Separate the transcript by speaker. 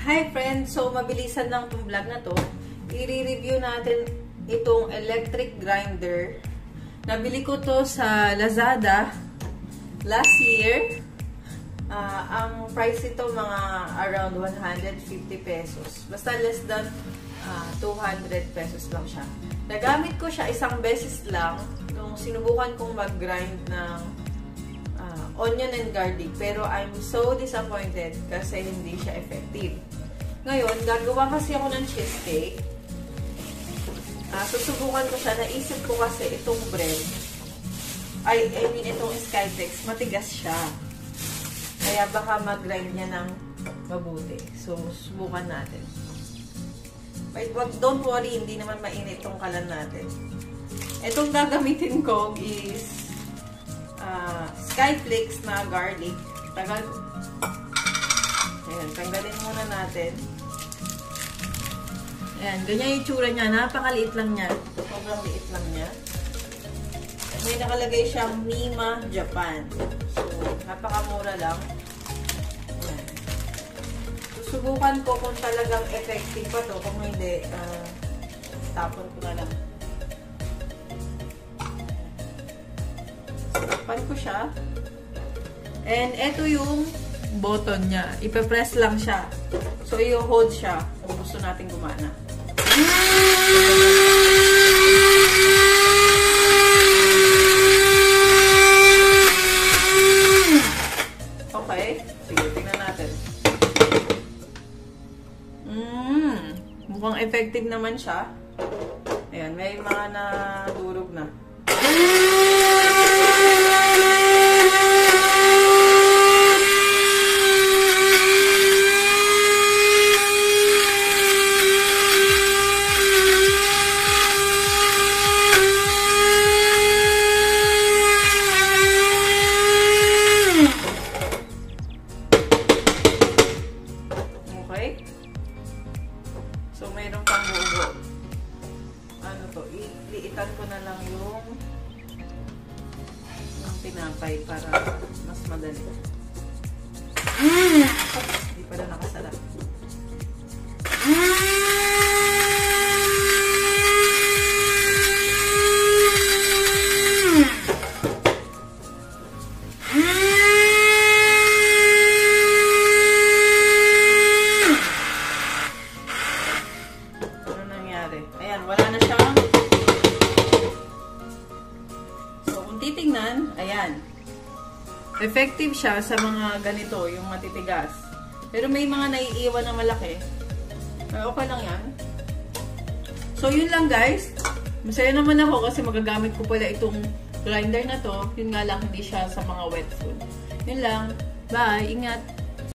Speaker 1: Hi friends! So, mabilisan lang itong vlog na to. I-review natin itong electric grinder. Nabili ko to sa Lazada last year. Ang price ito mga around 150 pesos. Basta less than 200 pesos lang siya. Nagamit ko siya isang beses lang nung sinubukan kong mag-grind ng onion and garlic. Pero I'm so disappointed kasi hindi siya effective. Ngayon, gagawa kasi ako ng cheesecake. Susubukan ko siya. Naisip ko kasi itong bread, itong Skyflex, matigas siya. Kaya baka mag-grind niya ng mabuti. So, subukan natin. But don't worry, hindi naman mainit itong kalan natin. Itong gagamitin ko is Skyflex na garlic. Ayan, tanggalin muna natin. Ayan, ganyan yung itsura niya. Napakaliit lang niya. Sobrang liit lang niya. May nakalagay siyang Mima, Japan. So, napakamura lang. Ayan. Susubukan ko kung talagang effective pa to. Kung hindi, tapon ko na lang. Tapan ko siya. And ito yung button niya. Ipe-press lang siya. So, i-hold siya kung gusto natin gumana. Okay. Sige, tingnan natin. Mukhang effective naman siya. Ayan, may mga nadurog na. Okay? So, mayroon pang buo. Ano to? Iliitan ko na lang yung tinapay para mas madali. Hindi pala nakasarap. Ayan, wala na siyang. So, kung titignan, ayan. Effective siya sa mga ganito, yung matitigas. Pero may mga naiiwan na malaki. Okay lang yan. So, yun lang guys. Masaya naman ako kasi magagamit ko pala itong grinder na to. Yun nga lang, hindi siya sa mga wet food. Yun lang. Bye! Ingat!